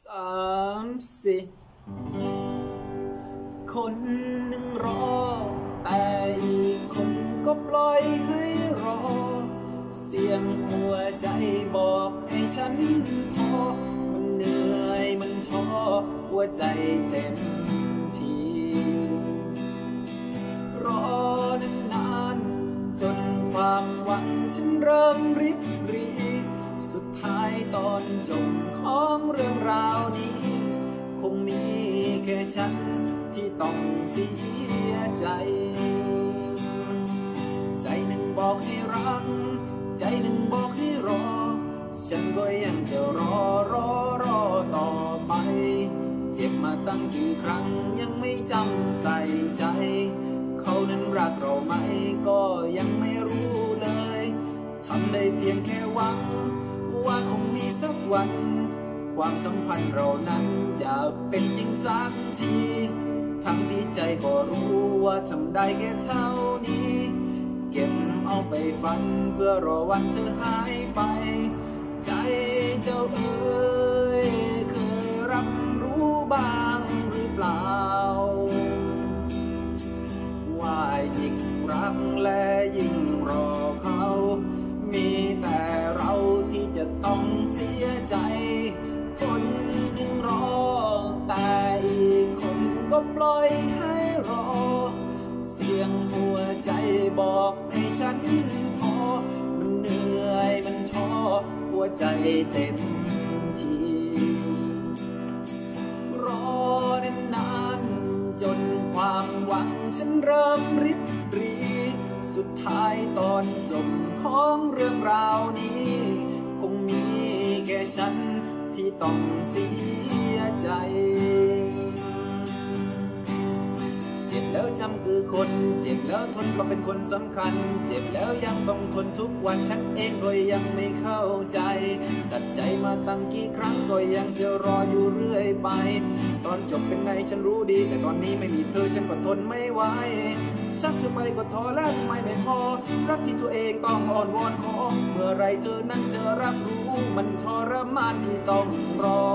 30คนหนึ่งรอแต่อีกคนก็ปล่อยให้รอเสียงหัวใจบอกให้ฉันพอมันเหนื่อยมันท้อหัวใจเต็มทีรอนานๆจนความหวังฉันเริ่มริบรีสุดท้ายตอนจบของเรื่องราวนี้คงมีแค่ฉันที่ต้องเสียใจใจหนึ่งบอกให้รักใจหนึ่งบอกให้รอฉันก็ยังจะรอต่อไปเจ็บมาตั้งกี่ครั้งยังไม่จำใส่ใจเขานั้นรักเราไหมก็ยังไม่รู้เลยทำได้เพียงแค่หวังว่าคงมีสักวันความสัมพันธ์เรานั้นจะเป็นจริงสักทีทั้งที่ใจก็รู้ว่าทำได้แค่เท่านี้เก็บเอาไปฝันเพื่อรอวันเธอหายไปใจเจ้าเอ๋ยเคยรับรู้บ้างหรือเปล่าว่ายิ่งรักและยิ่งรอเขามีแต่เราที่จะต้องเสียใจคนหนึ่งรอแต่อีกคนก็ปล่อยให้รอเสียงหัวใจบอกให้ฉันพอมันเหนื่อยมันท้อหัวใจเต็มทีรอนานๆจนความหวังฉันเริ่มริบรีสุดท้ายตอนจบของเรื่องราวนี้คงมีแค่ฉันที่ต้องเสียใจเจ็บแล้วจำคือคนเจ็บแล้วทนเพราะเป็นคนสำคัญเจ็บแล้วยังต้องทนทุกวันฉันเองก็ยังไม่เข้าใจตัดใจมาตั้งกี่ครั้งก็ยังจะรออยู่เรื่อยไปตอนจบเป็นไงฉันรู้ดีแต่ตอนนี้ไม่มีเธอฉันก็ทนไม่ไหวชักจะไปก็ท้อแล้วทำไมไม่พอรักที่ตัวเองต้องอ่อนวอนขอเมื่อไรเธอนั้นจะรับรู้มันทรมานที่ต้องรอ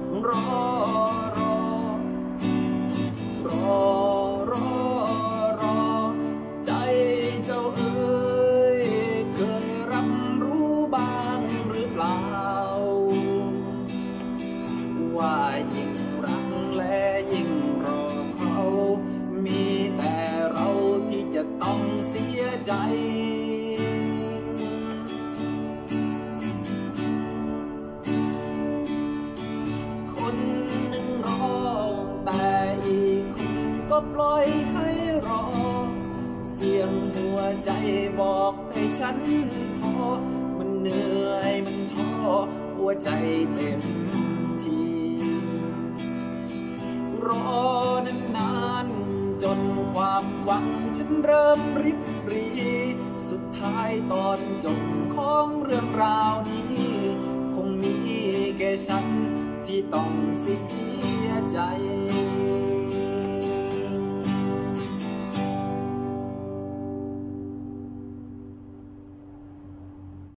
ใจเจ้าเอ๋ยเคยรับรู้บ้างหรือเปล่าว่ายิ่งรักและยิ่งรอเขามีแต่เราที่จะต้องเสียใจคนหนึ่งรอแต่อีกคนก็ปล่อยให้รอเสียงหัวใจบอกให้ฉันพอมันเหนื่อยมันท้อหัวใจเต็มทีรอนานๆจนความหวังฉันเริ่มริบรีสุดท้ายตอนจบของเรื่องราวนี้คงมีแค่ฉันที่ต้องเสียใจ